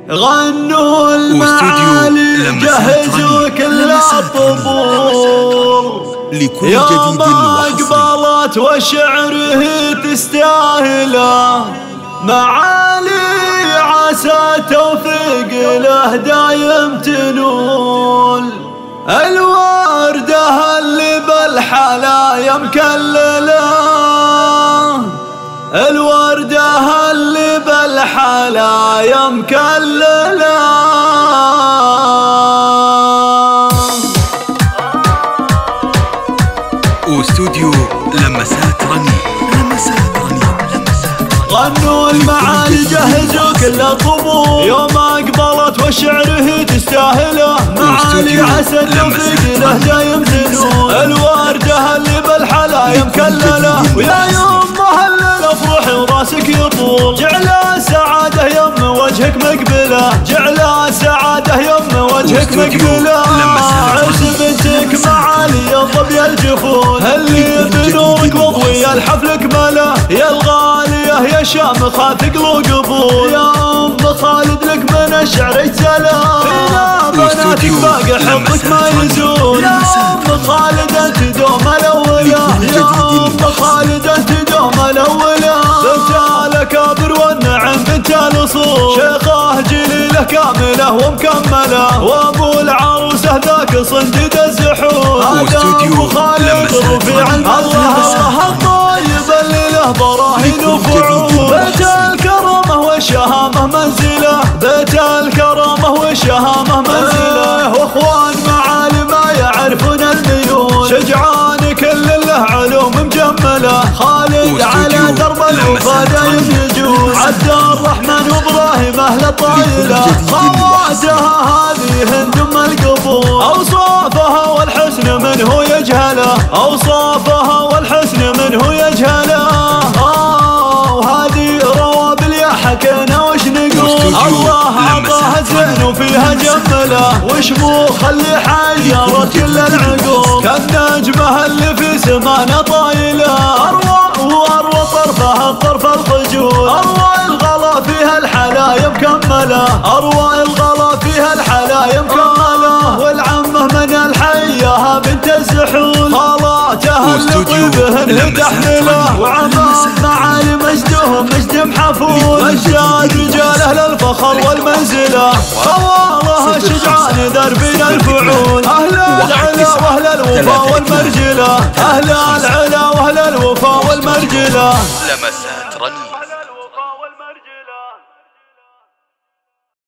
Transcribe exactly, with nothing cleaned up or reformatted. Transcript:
غنوا المعالي جهزوا كل الطبول يوم أقبلت وشعره تستاهله معالي عسى توفيق له دايم تنول الوردة اللي بالحلا مكلله الوردة اللي بالحلا مكلله واستوديو لمسات رنين لمسات رنين غنوا المعالي جهزوا كل الطبول يوم أقبلت وشعره تستاهله معالي عسى التوفيق له دايم تنول الوردة اللي بالحلا مكلله ويا يمه الليل افرح وراسك يطول جعل السعادة يم وجهك مقبله جعل السعادة يم وجهك مقبله عرس بنتك معالي يضب يا الجفون اللي بنورك وضوي الحفل كمله يا الغالية يا شامخة ثقل وقبول يا ام خالد لك من الشعر اجزله فينا بناتك باقي حبك ما يزول يا ام خالد انت دوم الاولى يا ام خالد انت دوم الاولى بنت الاكابر والنعم بنت الاصول شيخه جليله كامله ومكمله وابو العروسه ذاك صنديد الزحول هذا ام خالد رفيع الله الطيب اللي له براهين وفعول بيت الكرامه والشهامه منزله بيت الكرامه والشهامه منزله واخوان معالي ما يعرفون الميول شجعان كل له علوم مجمله خالد على درب الوفا دايم يجول عبد الرحمن وابراهيم اهل الطايله خواتها هذه هند ام القبول اوصافها والحسن من هو يجهله اوصافها والحسن من هو يجهله وهذه روابل يا حكينا وش نقول الله عطاها زين وفيها جمله وشموخ اللي حيرت كل العقول كالنجمه اللي في سمانه طايله اروى واروى طرفها طرف الخجول اروى الغلا فيها الحلايا مكمله اروى الغلا فيها الحلايا مكمله والعمه من الحياها بنت الزحول خالاتها اللي طيبهن تحمله وعمام معالي مجدهم مجد محفول مجاد رجاله للفخر والمنزله خوالها شجعان دربين الفعول اهل العلا واهل الوفا والمرجله اهل العلا واهل الوفا والمرجله لمسات رنين.